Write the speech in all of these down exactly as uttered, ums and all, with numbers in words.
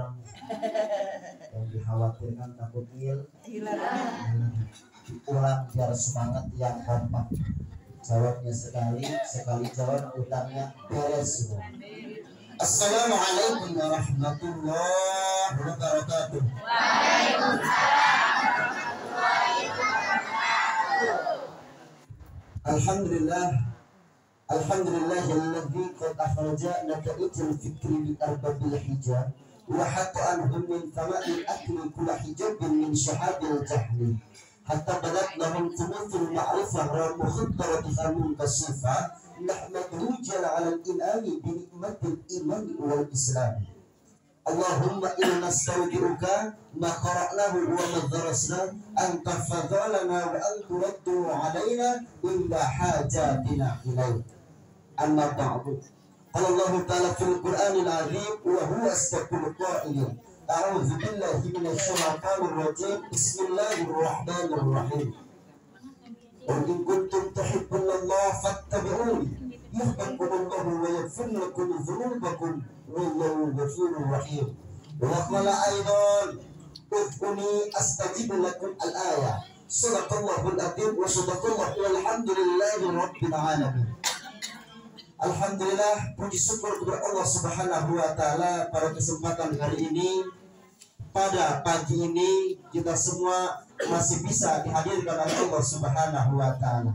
hilang. Yang dikhawatirkan takut ngil hilang. Diulang biar semangat yang kompak. Jawabnya sekali, sekali jawab utangnya beres semua. Assalamualaikum warahmatullahi wabarakatuh. Alhamdulillah, alhamdulillahilladzi qad akhraja nata'ijal fikri bi arbabil hijab wa hatta anhum min thama'il akli kulla hijabin min syahabil jahli hatta badat lahum thumuthul ma'rifah wa mukhaddarati khamun kasifah nahmaduhu jalla 'ala al-in'ami bi ni'matil iman wal islam. Allahumma inna nastaudi'uka ma qara'nahu wa ma darasna an tafadhalana wa an turaddu 'alaina inda hajatina ilaih. Amma ba'du. Qala Allah ta'ala fil Qur'anil 'azim wa huwa asdaqul qa'ilin. A'udzu billahi minasy syaithanir rajim. Bismillahirrahmanirrahim. Qul in kuntum tuhibbunallaha fattabi'uni yuhibbukumullahu wa yaghfir lakum dzunubakum wallahu ghafurur rahim. Wa qala aidan ud'uni astajib lakum al-ayah. Shadaqallahul adzim wa shadaqallahu walhamdulillahi rabbil alamin. Alhamdulillah, puji syukur kepada Allah Subhanahu wa taala pada kesempatan hari ini. Pada pagi ini kita semua masih bisa dihadirkan oleh Allah Subhanahu wa taala.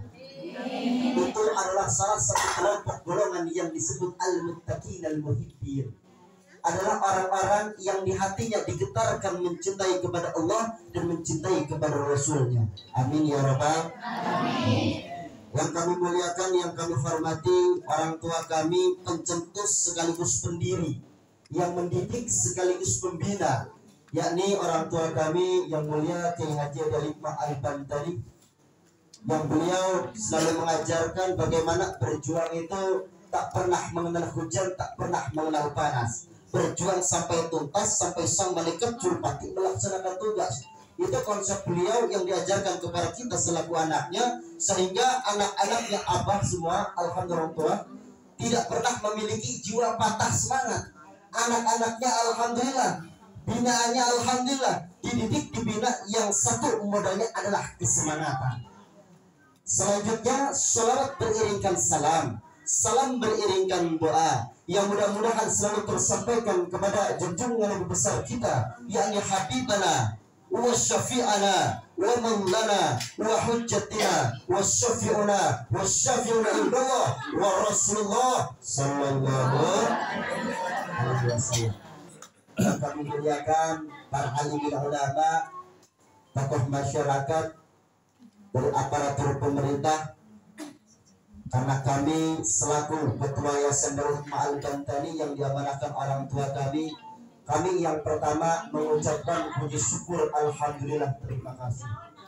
Itu adalah salah satu kelompok golongan yang disebut al-muttaqin al-muhibbin. Adalah orang-orang yang di hatinya digetarkan mencintai kepada Allah dan mencintai kepada Rasulnya. Amin ya rabbal alamin. Yang kami muliakan, yang kami hormati, orang tua kami pencetus sekaligus pendiri, yang mendidik sekaligus pembina, yakni orang tua kami yang mulia Kiai Haji Hikmah Al-Bantani, yang beliau selalu mengajarkan bagaimana berjuang itu tak pernah mengenal hujan, tak pernah mengenal panas. Berjuang sampai tuntas, sampai sang malaikat jurupati melaksanakan tugas. Itu konsep beliau yang diajarkan kepada kita selaku anaknya, sehingga anak-anaknya abah semua, alhamdulillah, tidak pernah memiliki jiwa patah semangat. Anak-anaknya alhamdulillah, binaannya alhamdulillah, dididik dibina yang satu modalnya adalah kesemangatan. Selanjutnya, sholawat beriringkan salam, salam beriringkan doa, yang mudah-mudahan selalu tersampaikan kepada junjungan Nabi besar kita, yakni Habibana wa syafi'ana wa maulana wa hujjatina wa syafi'una wa syafi'una indallah wa Rasulullah sallallahu alaihi wasallam. Kami muliakan para alim ulama, tokoh masyarakat, dari aparatur pemerintah, karena kami selaku Ketua Yayasan Darul Hikmah Al-Bantani yang diamanahkan orang tua kami, kami yang pertama mengucapkan puji syukur alhamdulillah, terima kasih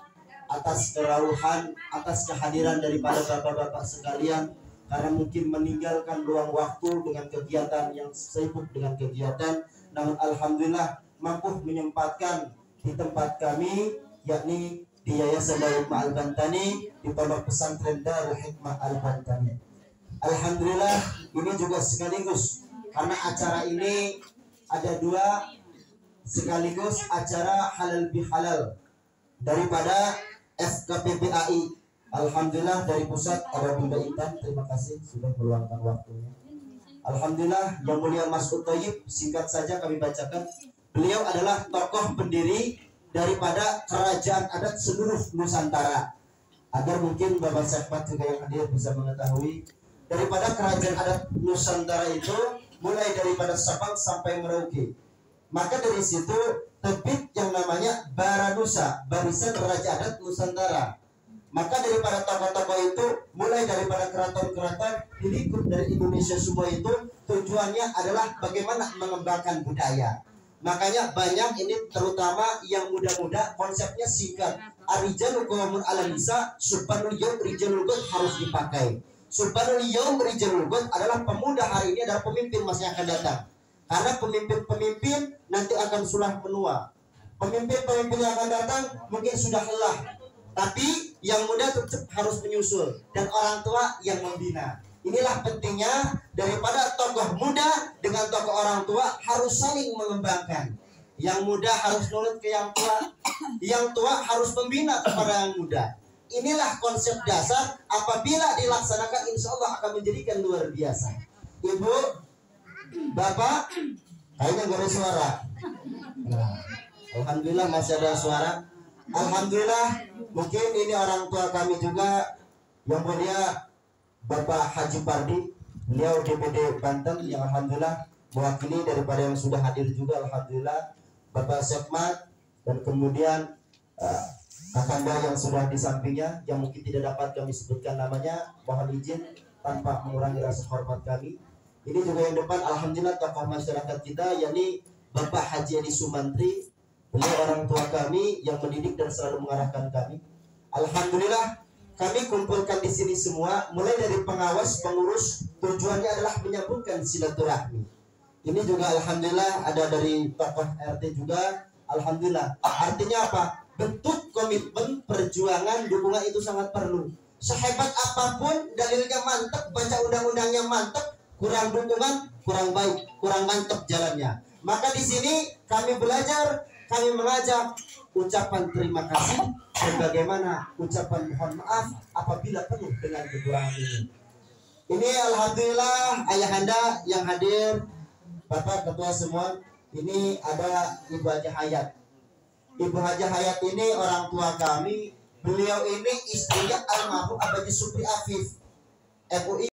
atas kerauhan, atas kehadiran daripada bapak-bapak sekalian, karena mungkin meninggalkan ruang waktu dengan kegiatan yang sibuk dengan kegiatan, namun alhamdulillah mampu menyempatkan di tempat kami, yakni di Yayasan Darul Hikmah Al-Bantani, di Pondok Pesantren Darul Hikmah Al-Bantani. Alhamdulillah, ini juga sekaligus karena acara ini ada dua, sekaligus acara halal bihalal daripada F K P P A I. Alhamdulillah dari pusat ada Bunda Intan, terima kasih sudah meluangkan waktunya. Alhamdulillah, yang mulia Mas Utoyib, singkat saja kami bacakan. Beliau adalah tokoh pendiri daripada kerajaan adat seluruh Nusantara, agar mungkin Bapak Sekpat juga yang hadir bisa mengetahui daripada kerajaan adat Nusantara itu mulai daripada Sabang sampai Merauke. Maka dari situ terbit yang namanya Baranusa, Barisan Raja Adat Nusantara. Maka daripada tokoh-tokoh itu mulai daripada keraton-keraton di lingkup dari Indonesia semua itu tujuannya adalah bagaimana mengembangkan budaya. Makanya banyak ini, terutama yang muda-muda, konsepnya singkat. Arijanul qawmun ala nisa, subhanul yaum rijalul ghad harus dipakai. Subhanul yaum rijalul ghad adalah pemuda hari ini adalah pemimpin masa yang akan datang. Karena pemimpin-pemimpin nanti akan sudah menua. Pemimpin-pemimpin yang akan datang mungkin sudah lelah. Tapi yang muda tetap harus menyusul dan orang tua yang membina. Inilah pentingnya daripada tokoh muda dengan tokoh orang tua harus saling mengembangkan. Yang muda harus nurut ke yang tua, yang tua harus membina kepada yang muda. Inilah konsep dasar, apabila dilaksanakan insya Allah akan menjadikan luar biasa. Ibu, bapak, kayaknya gak ada suara. Nah, alhamdulillah masih ada suara. Alhamdulillah, mungkin ini orang tua kami juga, yang mulia Bapak Haji Pardi, beliau D P D Banten, yang alhamdulillah mewakili daripada yang sudah hadir juga, alhamdulillah Bapak Sekmat, dan kemudian uh, kakanda yang sudah di sampingnya, yang mungkin tidak dapat kami sebutkan namanya, mohon izin tanpa mengurangi rasa hormat kami. Ini juga yang depan, alhamdulillah tokoh masyarakat kita, yakni Bapak Haji Edi Sumantri, beliau orang tua kami yang mendidik dan selalu mengarahkan kami. Alhamdulillah kami kumpulkan di sini semua, mulai dari pengawas, pengurus, tujuannya adalah menyambungkan silaturahmi. Ini juga alhamdulillah ada dari tokoh R T juga, alhamdulillah. Artinya apa? Bentuk komitmen, perjuangan, dukungan itu sangat perlu. Sehebat apapun, dalilnya mantap, baca undang-undangnya mantap, kurang dukungan, kurang baik, kurang mantap jalannya. Maka di sini kami belajar, kami mengajak ucapan terima kasih sebagaimana ucapan mohon maaf apabila penuh dengan kekurangan ini. Ini alhamdulillah ayahanda yang hadir, Bapak Ketua semua, ini ada Ibu Haja Hayat. Ibu Haja Hayat ini orang tua kami, beliau ini istrinya almarhum Abaji Supri Afif, M U I